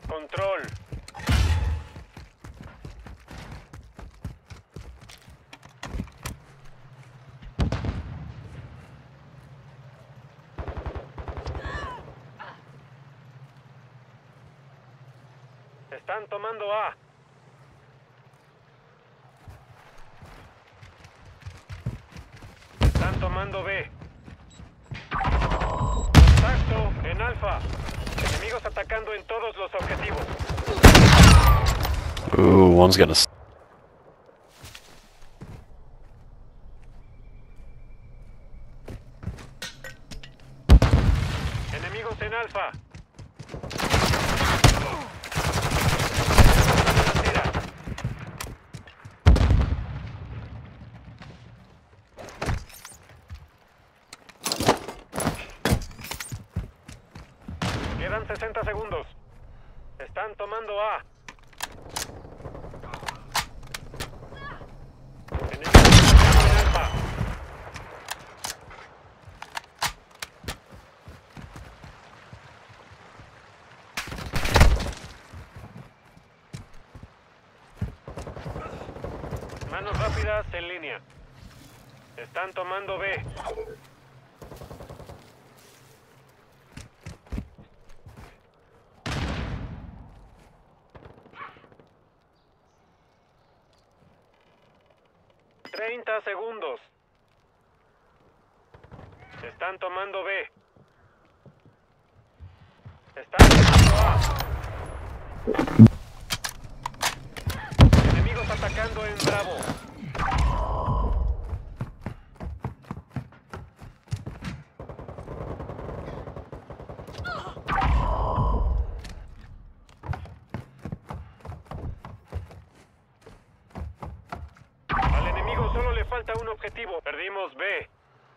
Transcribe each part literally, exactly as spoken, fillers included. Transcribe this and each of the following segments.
Control. Están tomando A. Están tomando B. Contacto en Alfa. Enemigos atacando en todos los objetivos. Ooh, one's gonna. Enemigos en Alfa. Quedan sesenta segundos. Están tomando A. Enemigos en Alfa. Manos rápidas en línea. Están tomando B. treinta segundos. Están tomando B. Están tomando A. Enemigos atacando en Bravo. Al enemigo solo le falta un objetivo. Perdimos B.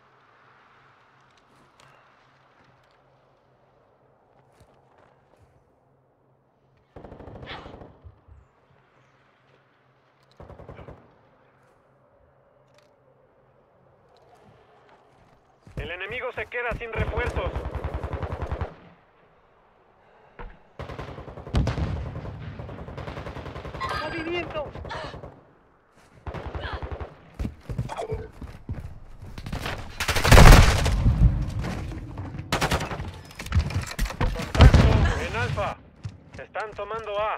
El enemigo se queda sin refuerzos. ¡Movimiento! Contacto en Alfa. Están tomando A.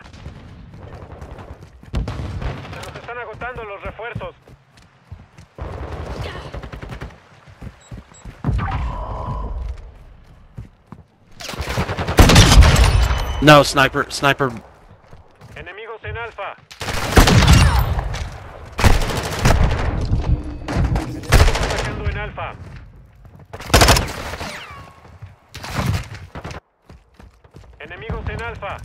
Se nos están agotando los refuerzos. No, sniper, sniper. Enemigos en Alfa. Estamos atacando en Alfa. Enemigos en Alfa.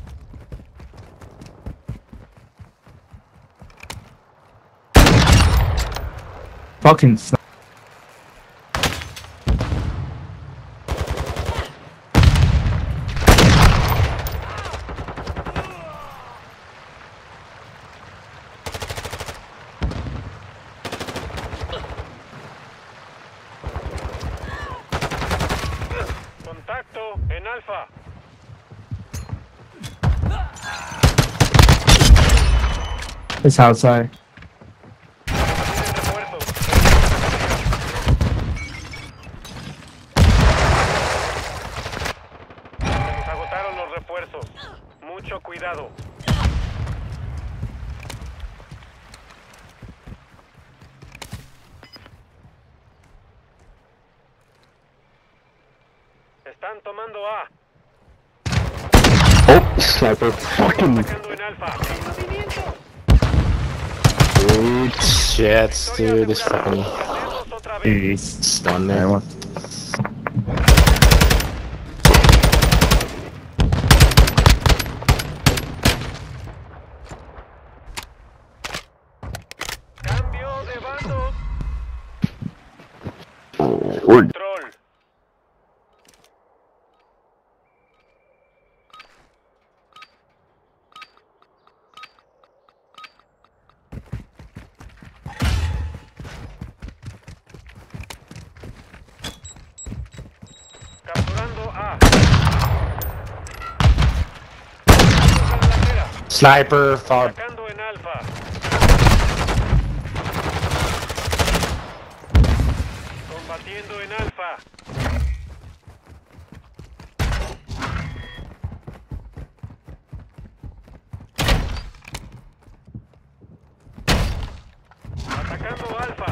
Fucking sniper. Contacto en Alfa. It's outside. Tienen refuerzos. Se nos agotaron los refuerzos. Mucho cuidado. Están tomando A. Oh, sniper. Fucking Atacando en Alfa. ¡Movimiento! good shit, dude. This fucking Perderlos otra vez. stun there. Cambio de bandos. Oi. Control. Capturando A. Sniper, far. Atacando en alfa. Combatiendo en alfa. Atacando alfa.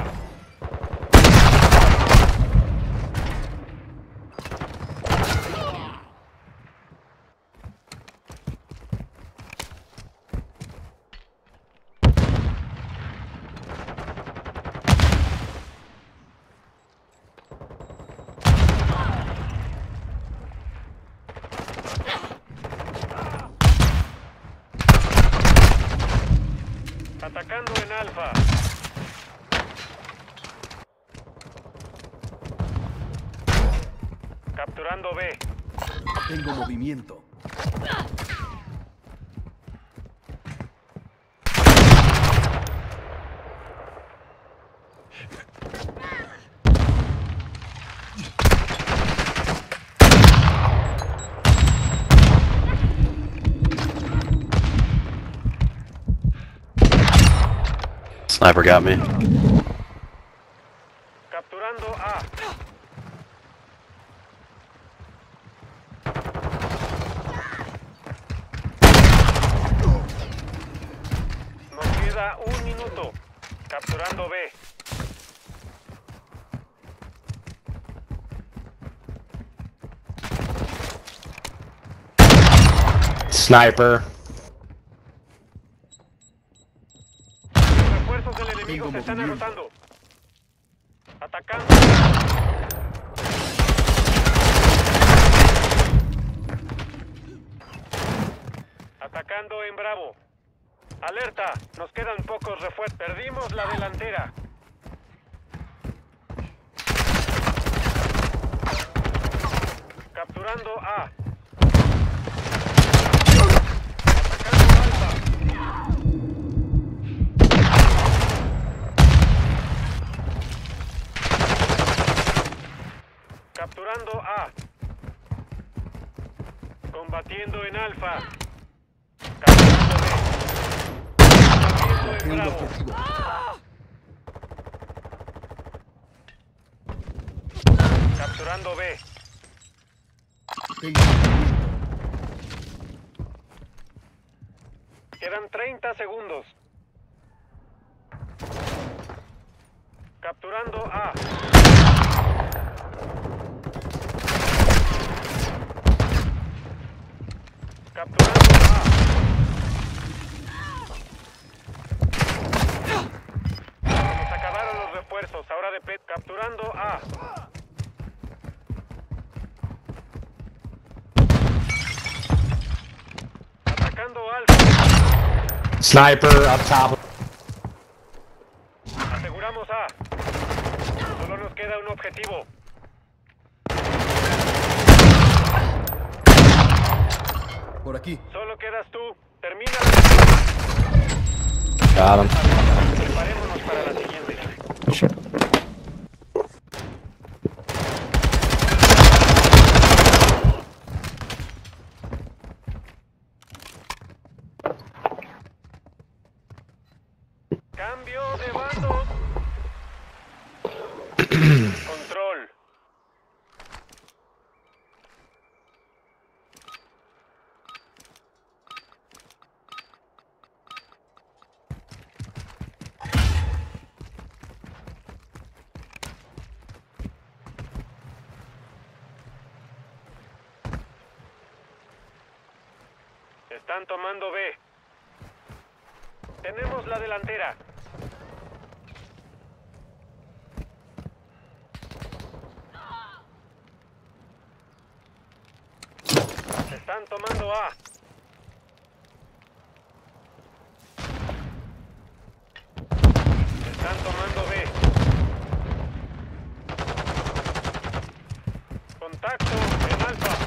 Atacando en alfa. Capturando B. Tengo movimiento. Sniper got me. Capturando A. Nos queda un minuto. Capturando B. Sniper. Los refuerzos del enemigo Tengo se están movimiento. agotando. Atacando. Atacando en Bravo. Alerta, nos quedan pocos refuerzos. Perdimos la delantera. Capturando A. Atacando Alfa. Capturando A. Combatiendo en Alfa. Capturando B. Combatiendo en Tengo Bravo. objetivo. Capturando B. Tengo movimiento. Quedan treinta segundos. Capturando A. Capturando A. Se nos acabaron los refuerzos. Ahora de P. Capturando A. Atacando Alfa. Sniper up top. Aseguramos A. Solo nos queda un objetivo. Por aquí. Solo quedas tú. Termina. Got him. Preparémonos para la siguiente. Shit. Cambio de bando. Control. Están tomando B. Tenemos la delantera. Están tomando A. Están tomando B. Contacto en Alfa.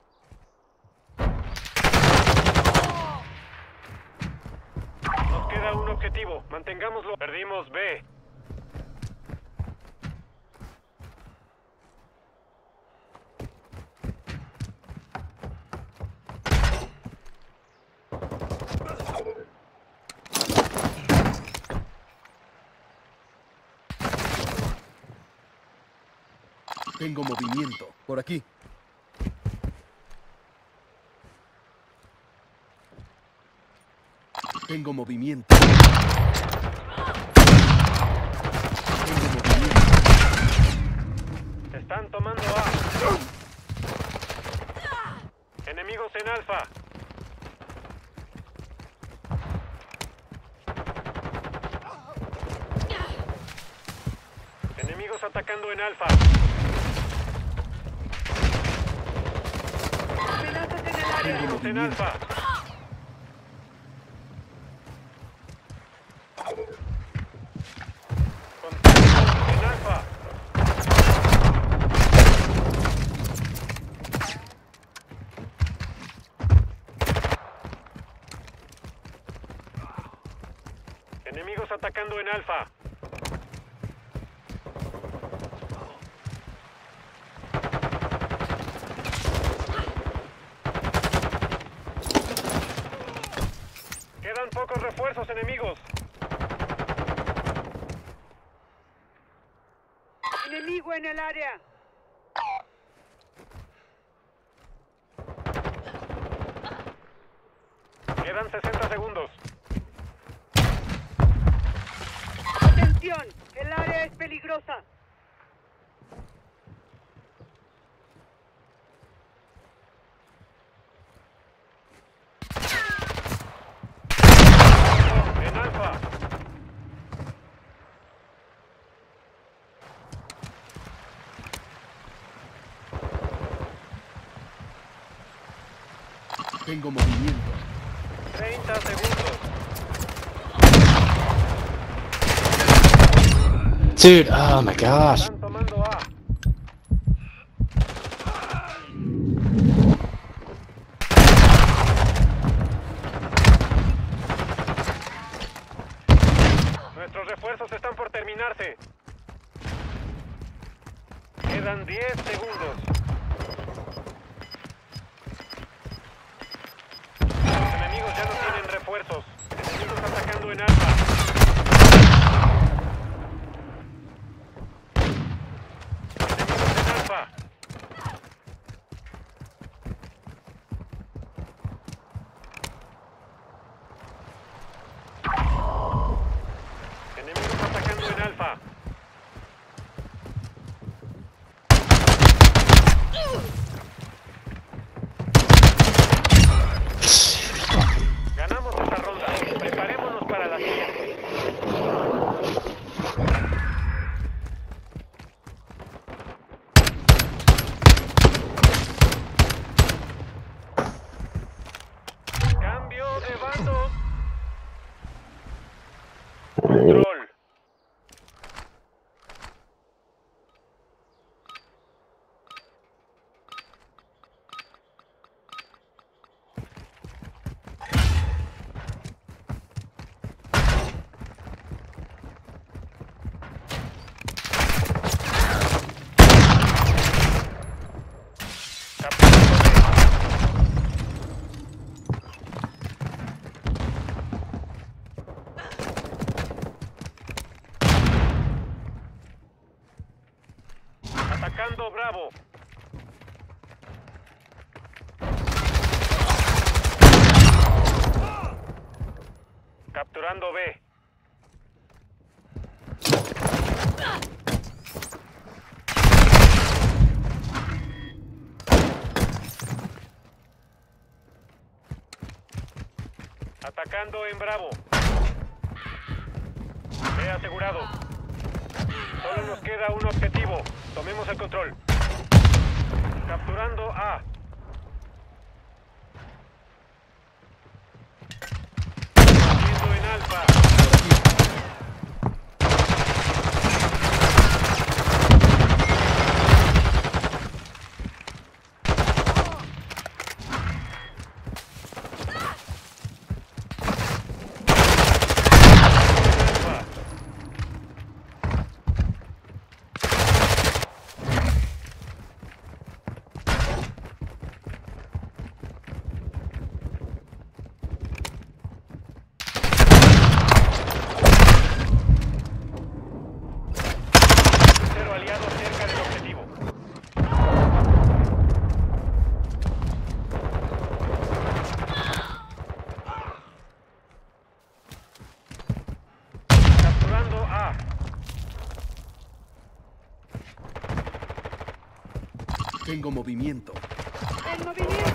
Nos queda objetivo. Mantengámoslo. Perdimos B. Tengo movimiento. Por aquí. Tengo movimiento. Tengo movimiento. Están tomando A. Enemigos en Alfa. Enemigos atacando en Alfa. Amenazas en el área. Enemigos en Alfa. Contacto en Alfa. Enemigos atacando en Alfa. Quedan pocos refuerzos enemigos. Enemigo en el área. Quedan sesenta segundos. Atención, el área es peligrosa. En Alfa. Tengo movimiento. treinta segundos. Dude, oh my gosh. Están tomando A. Nuestros refuerzos están por terminarse. Quedan diez segundos. Los enemigos ya no tienen refuerzos. Enemigos atacando en Alfa. Enemigos en Alfa. Enemigos atacando en Alfa. Ganamos esta ronda. Preparémonos para la siguiente. Cambio de bando. Control. Atacando Bravo. Capturando B. Atacando en Bravo. B asegurado. Solo nos queda un objetivo. Tomemos el control. Capturando A. Haciendo en Alfa. Tengo movimiento. En movimiento.